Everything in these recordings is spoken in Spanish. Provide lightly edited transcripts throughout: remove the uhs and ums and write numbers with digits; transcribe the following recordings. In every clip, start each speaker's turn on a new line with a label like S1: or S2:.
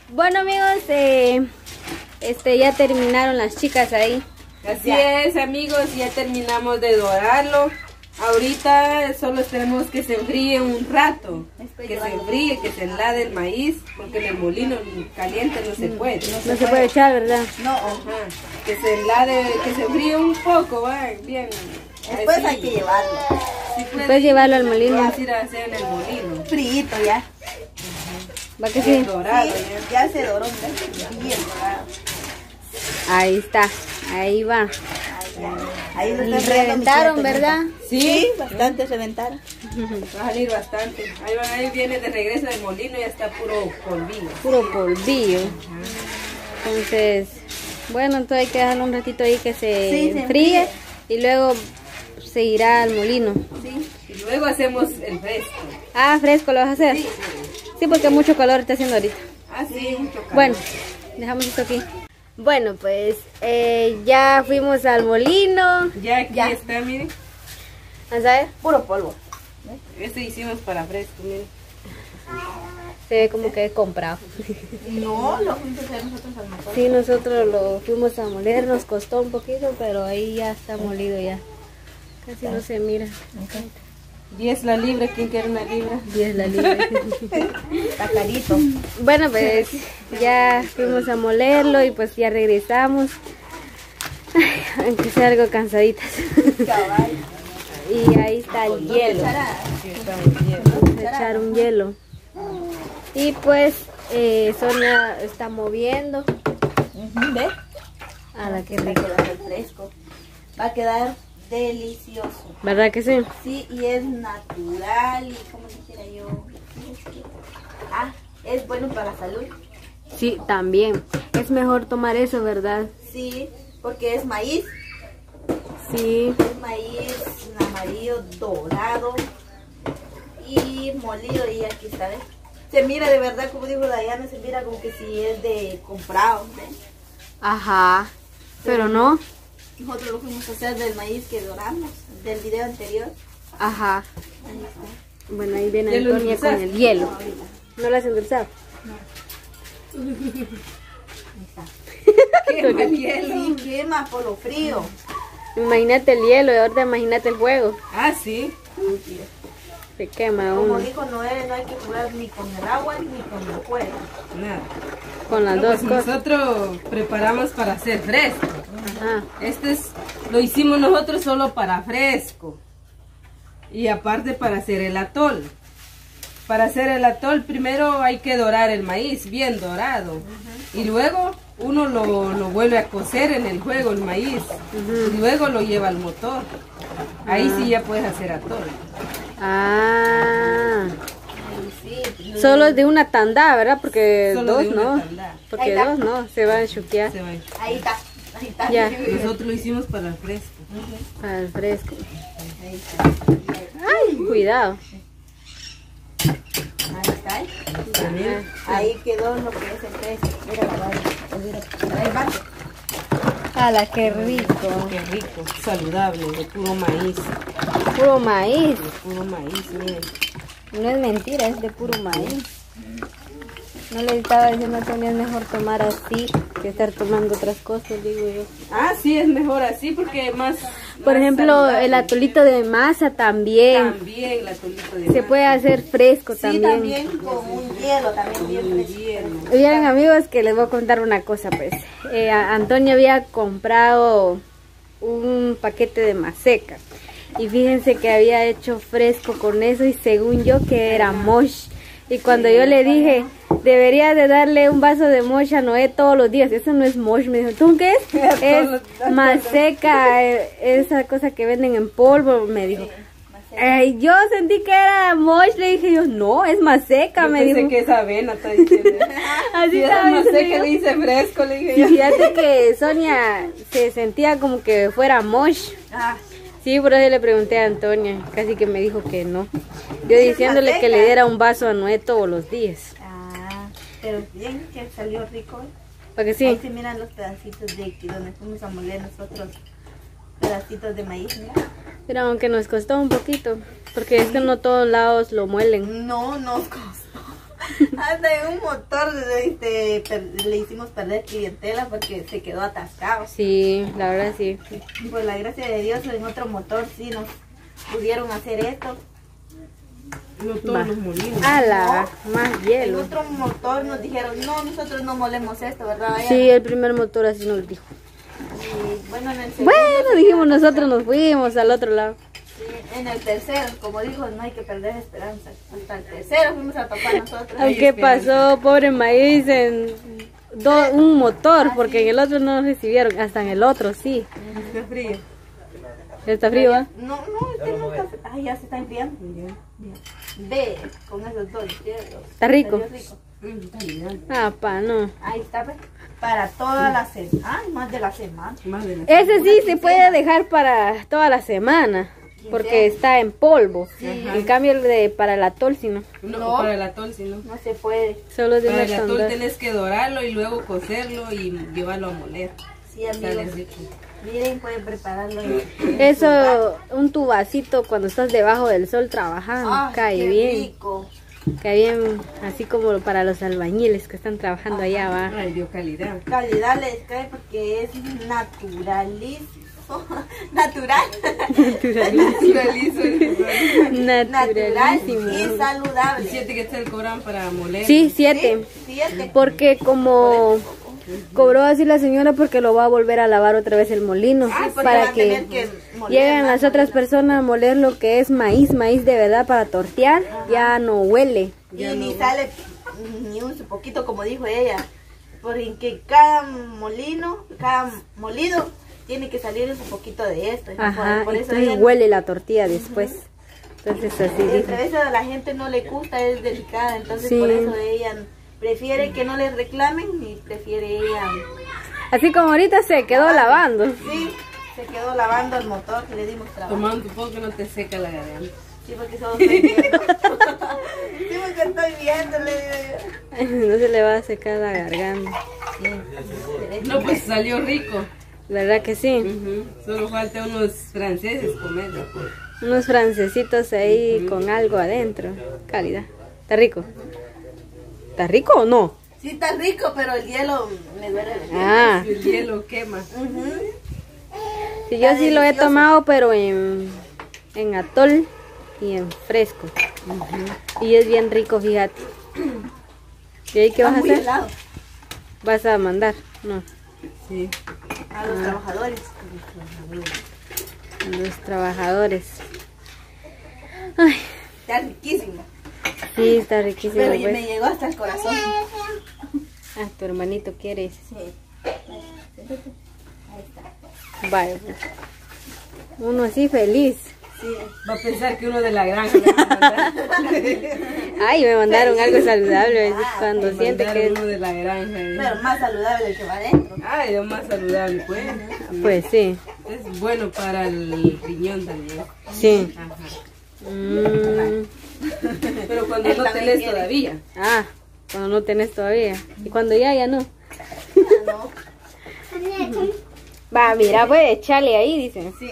S1: Bueno amigos, ya terminaron las chicas ahí.
S2: Así es amigos, ya terminamos de dorarlo. Ahorita solo esperamos que se enfríe un rato, que se enfríe, que se enlade el maíz, porque en el molino caliente no se puede.
S1: No se puede echar, ¿verdad?
S2: No, que se enlade, que se enfríe un poco, ¿va? Bien.
S3: Después hay que llevarlo.
S1: Después llevarlo al molino.
S2: Vamos a ir a hacer en el molino.
S3: Frito ya.
S1: ¿Va que sí?
S2: Dorado,
S3: Sí, ya se doró, bien dorado.
S1: Ahí está, ahí va.
S3: Ahí lo
S1: Y
S3: están regando
S1: reventaron,
S3: mis
S1: ¿verdad?
S3: Sí, bastante reventaron.
S2: Va a salir bastante. Ahí viene de regreso del molino y ya está puro polvillo.
S1: Puro polvillo. Entonces, bueno, entonces hay que dejarlo un ratito ahí que se enfríe y luego se irá al molino.
S3: Sí.
S2: Y luego hacemos el fresco.
S1: Ah, fresco lo vas a hacer. Sí, porque mucho calor está haciendo ahorita.
S2: Ah, sí, mucho calor.
S1: Bueno, dejamos esto aquí. Bueno, pues ya fuimos al molino.
S2: Ya aquí está, miren.
S1: ¿A saber?
S3: Puro polvo.
S2: Este hicimos para fresco, miren.
S1: Se ve como que es comprado.
S3: No, lo fuimos a hacer nosotros al motor.
S1: Sí, nosotros lo fuimos a moler, nos costó un poquito, pero ahí ya está molido ya. Casi no se mira.
S2: 10 la libra, ¿quién quiere una libra?
S1: 10 la libra.
S3: Está carito.
S1: Bueno, pues ya fuimos a molerlo y pues ya regresamos. Ay, aunque sea algo cansaditas.
S3: Cabal.
S1: Y ahí está el hielo.
S2: Sí, está muy bien.
S1: Vamos a echar un hielo. Y pues Sonia está moviendo.
S3: ¿Ves?
S1: A la que
S3: Va a
S1: rico.
S3: quedar el fresco. Va a quedar delicioso.
S1: ¿Verdad que sí?
S3: Sí, y es natural y como dijera yo. Es bueno para la salud.
S1: Sí, también. Es mejor tomar eso, ¿verdad?
S3: Sí, porque es maíz.
S1: Sí.
S3: Es maíz amarillo dorado y molido y aquí está, ¿ves? Se mira de verdad, como dijo Dayana, se mira como que si es de comprado, ¿ves?
S1: Ajá. Pero no.
S3: Nosotros lo fuimos a hacer del maíz que doramos, del video anterior.
S1: Ajá.
S3: Ahí está.
S1: Bueno, ahí viene
S2: ¿Ya lo
S1: Antonia con
S2: endulzaste?
S1: el hielo.
S3: Ahorita.
S1: ¿No lo has endulzado?
S3: Ahí está.
S2: Quema el hielo.
S3: Sí, quema por lo frío.
S1: Imagínate el hielo y ahorita imagínate el fuego.
S2: Ah, sí.
S1: Se quema
S3: Como
S1: uno.
S3: dijo Noé, no hay que jugar ni con el agua ni con el fuego.
S2: Nada.
S1: Con las
S2: Bueno,
S1: dos
S2: pues
S1: cosas.
S2: nosotros preparamos para hacer fresco.
S1: Ajá.
S2: Lo hicimos nosotros solo para fresco. Y aparte para hacer el atol. Para hacer el atol primero hay que dorar el maíz, bien dorado. Y luego uno lo vuelve a cocer en el fuego, el maíz. Y luego lo lleva al motor. Ahí sí ya puedes hacer atol.
S1: Ah.
S3: Sí,
S1: Solo de una tanda, ¿verdad? Porque
S2: Solo
S1: dos
S2: de una
S1: no.
S2: tanda.
S1: Porque
S3: Ahí está.
S1: dos no. Se van a chuquear
S2: Se va.
S3: ahí está. Ahí está.
S1: Ya.
S2: Nosotros lo hicimos para el fresco.
S1: para el fresco.
S3: Ahí está.
S1: Ay, cuidado.
S3: Ahí está.
S2: También.
S3: Ahí quedó lo que es el fresco. Mira la barra. Mira. Ahí va.
S1: ¡Hala, qué rico!
S2: Qué rico, saludable, de puro maíz.
S1: Puro maíz.
S2: De puro maíz, miren.
S1: No es mentira, es de puro maíz. No le estaba diciendo a Antonia, es mejor tomar así que estar tomando otras cosas, digo yo.
S2: Ah, sí, es mejor así porque más...
S1: Por
S2: más
S1: ejemplo,
S2: saludable.
S1: el atolito de masa también.
S2: También el atolito de
S1: Se
S2: masa.
S1: puede hacer fresco
S3: Sí,
S1: también.
S3: también con un hielo, también bien
S2: Con
S3: fresco.
S2: hielo.
S1: Oigan amigos, que les voy a contar una cosa pues. Antonio había comprado un paquete de maseca. Y fíjense que había hecho fresco con eso y según yo que era mosh. Y cuando yo le dije, debería de darle un vaso de mosh a Noé todos los días. Eso no es mosh, me dijo. ¿Tú qué es? Es maseca, esa cosa que venden en polvo, me dijo. Yo sentí que era mosh, le dije yo, no, es maseca,
S2: Yo
S1: me
S2: pensé
S1: dijo.
S2: que es avena, está diciendo.
S1: Así
S2: Si
S1: estaba
S2: era más
S1: diciendo
S2: seca,
S1: yo.
S2: le hice fresco, le dije
S1: Y
S2: yo.
S1: fíjate que Sonia se sentía como que fuera mosh.
S3: Ah,
S1: Sí, por eso le pregunté a Antonia, casi que me dijo que no. Yo diciéndole que le diera un vaso a Noé todos los días.
S3: pero bien que salió rico.
S1: ¿Para que
S3: Ahí
S1: sí?
S3: se miran los pedacitos de que donde fuimos a moler nosotros. Pedacitos de maíz, mira.
S1: Pero aunque nos costó un poquito, porque es que no todos lados lo muelen.
S3: No nos costó. Hasta en un motor le hicimos perder clientela porque se quedó atascado.
S1: Sí, la verdad sí.
S3: Y por la gracia de Dios en otro motor sí nos pudieron hacer esto.
S2: No todos los molinos.
S1: ¡Hala! Más
S3: En
S1: hielo.
S3: otro motor nos dijeron, no, nosotros no molemos esto, ¿verdad?
S1: Sí, el primer motor así nos dijo.
S3: Y bueno, en el segundo,
S1: Bueno, dijimos nosotros nos fuimos al otro lado.
S3: sí, en el tercero, como dijo, no hay que perder esperanza. Hasta el tercero fuimos a topar nosotros.
S1: Aunque pasó, pobre maíz, en un motor, porque en el otro no nos recibieron, hasta en el otro sí.
S2: Está frío.
S1: ¿Está frío? ¿Ah?
S3: No, no está. Ay, ya se está enfriando. Ve, con esos dos hielos.
S1: ¿Está rico?
S3: Salió rico.
S2: Calidad.
S1: Ah, pa, no.
S3: Ahí está, ve. Para toda la semana. Ay, más de la semana.
S2: Más de la...
S1: Ese sí se puede dejar para toda la semana, porque está en polvo. En cambio, el de para el atol, si no.
S2: No, para el atol, si no.
S3: No se puede.
S1: Solo de
S2: Para
S1: una
S2: el atol
S1: sonda.
S2: tenés que dorarlo y luego cocerlo y llevarlo a moler.
S3: Sí,
S2: Sale
S3: amigos.
S2: rico.
S3: Miren, pueden prepararlo.
S1: Eso, un tubacito cuando estás debajo del sol trabajando,
S3: Ay,
S1: cae
S3: qué
S1: bien.
S3: rico.
S1: Cae bien, así como para los albañiles que están trabajando allá, va.
S2: Ay, dio calidad.
S3: Calidad les cae porque es naturalismo. Natural. Natural
S1: Naturalísimo.
S3: y saludable.
S2: 7 que te cobran para moler.
S1: Sí, 7.
S3: Sí, 7.
S1: Porque como cobró así la señora porque lo va a volver a lavar otra vez el molino
S3: porque va
S1: para
S3: a tener
S1: que
S3: moler
S1: lleguen
S3: más
S1: las otras personas a moler lo que es maíz de verdad para tortear, ya no huele.
S3: Y ni sale ni un poquito, como dijo ella, porque cada molino, cada molido tiene que salir un poquito de esto.
S1: Ajá,
S3: por eso
S1: entonces
S3: ella
S1: huele la tortilla después. Entonces así dijo.
S3: a veces a la gente no le gusta, es delicada, entonces
S1: Sí.
S3: por eso ella prefiere que no le reclamen y prefiere ella,
S1: Así como ahorita se quedó lavando.
S3: sí, se quedó lavando el motor que le dimos trabajo.
S2: Tomando un poco que no te seca la garganta.
S3: Sí, porque solo estoy viendo. Sí, porque estoy viendo, le digo yo.
S1: No se le va a secar la garganta.
S2: No, pues salió rico.
S1: ¿Verdad que sí?
S2: Ujú. Solo falta unos franceses comerlo.
S1: Unos francesitos ahí con algo adentro. Calidad. ¿Está rico? ¿Está rico o no?
S3: Sí, está rico, pero el hielo me duele.
S1: Ah,
S2: El hielo quema.
S3: Ujú.
S1: sí, yo
S3: Está
S1: sí lo he
S3: delicioso.
S1: tomado, pero en atol y en fresco. Y es bien rico, fíjate. ¿Y ahí qué vas a
S3: Está muy
S1: hacer?
S3: helado.
S1: ¿Vas a mandar? No.
S2: Sí.
S3: A los trabajadores.
S1: Los trabajadores. Ay,
S3: Está riquísimo.
S1: sí, está riquísimo.
S3: Pero
S1: Pues.
S3: me llegó hasta el corazón.
S1: Ah, tu hermanito quiere.
S3: Sí. Ahí está.
S1: Vaya, pues. Uno así feliz.
S3: Sí.
S2: Va a pensar que uno de la granja le va a mandar.
S1: Ay, me mandaron algo saludable cuando
S2: Me
S1: siente
S2: mandaron
S1: que...
S2: uno de la granja.
S3: Pero más saludable el que va adentro.
S2: Ay, es más saludable, pues.
S1: Pues sí,
S2: Es bueno para el riñón también.
S1: sí.
S2: Ajá.
S1: Mm,
S2: Pero cuando
S3: Él
S2: no
S3: también
S2: tenés
S3: quiere.
S2: todavía.
S1: ah, cuando no tenés todavía. Y cuando ya no.
S3: No.
S1: Va, mira, pues echarle ahí, dicen.
S3: Sí.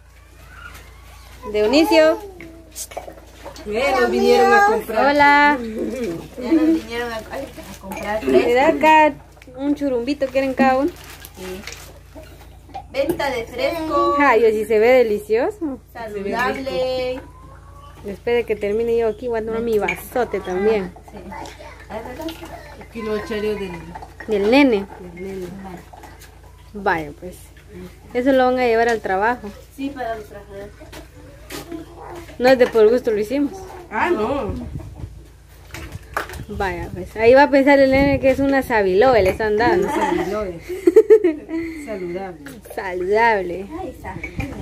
S1: De Unicio.
S2: Nos vinieron a comprar.
S1: Hola.
S3: Ya nos vinieron a comprar tres.
S1: Mira acá un churumbito, ¿quieren cada uno?
S3: Sí. Venta de fresco,
S1: Ay, así se ve delicioso.
S3: saludable.
S1: Después de que termine yo aquí, voy a tomar mi vasote también.
S3: Sí. A ver, ¿verdad?
S2: Un kilo chario del
S1: Del nene.
S2: nene.
S1: Vaya, pues. Eso lo van a llevar al trabajo.
S3: Sí, para los trabajadores.
S1: No es de por gusto lo hicimos.
S2: Ah, no.
S1: Vaya, pues. Ahí va a pensar el nene que es una sabilobe, le están dando.
S2: Saludable. Saludable.
S1: Saludable.
S3: Ahí está.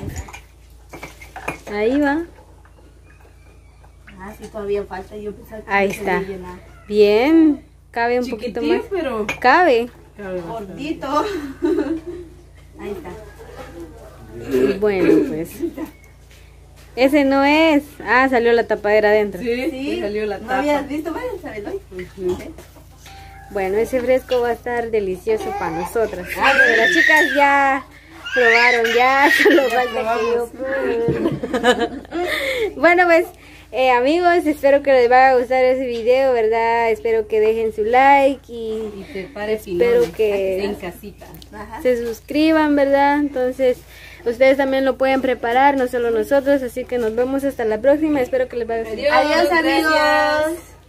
S1: Ahí va.
S3: Ah, sí, todavía falta. Yo pensaba que
S1: Ahí
S3: no se
S1: está.
S3: había llenado.
S1: Bien. Cabe un poquito
S2: Chiquitín,
S1: más.
S2: pero...
S1: Cabe.
S3: Gordito. Ahí está.
S1: Bueno, pues. Ese no es. Ah, salió la tapadera adentro.
S2: Sí,
S3: Sí.
S2: salió la
S3: ¿No
S2: tapa.
S3: habías visto? Bueno, ¿sabes hoy?
S2: Ujú.
S1: Bueno, ese fresco va a estar delicioso para nosotras. Ah, pero las chicas ya probaron, ya solo falta que yo pruebe. Bueno, pues Amigos, espero que les vaya a gustar ese video, ¿verdad? Espero que dejen su like y
S2: prepare
S1: espero
S2: pinones,
S1: que
S2: en casita.
S3: Ajá.
S1: se suscriban, ¿verdad? Entonces, ustedes también lo pueden preparar, no solo nosotros, así que nos vemos hasta la próxima. Espero que les vaya a gustar.
S3: Adiós, amigos.
S2: Gracias.